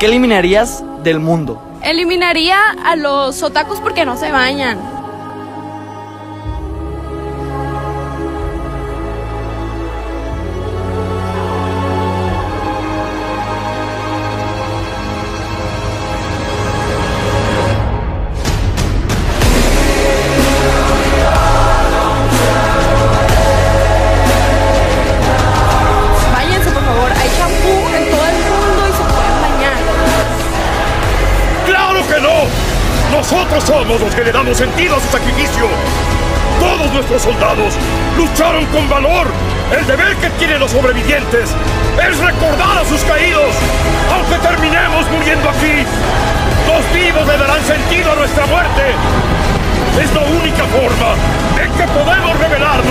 ¿Qué eliminarías del mundo? Eliminaría a los otakus porque no se bañan. Báñense, por favor. Hay champú en todo el mundo y se pueden bañar. ¡Claro que no! Nosotros somos los que le damos sentido a su sacrificio. Todos nuestros soldados lucharon con valor. El deber que tienen los sobrevivientes es recordar a sus caídos. Aunque terminemos muriendo aquí, los vivos le darán sentido a nuestra muerte. Es la única forma en que podemos revelar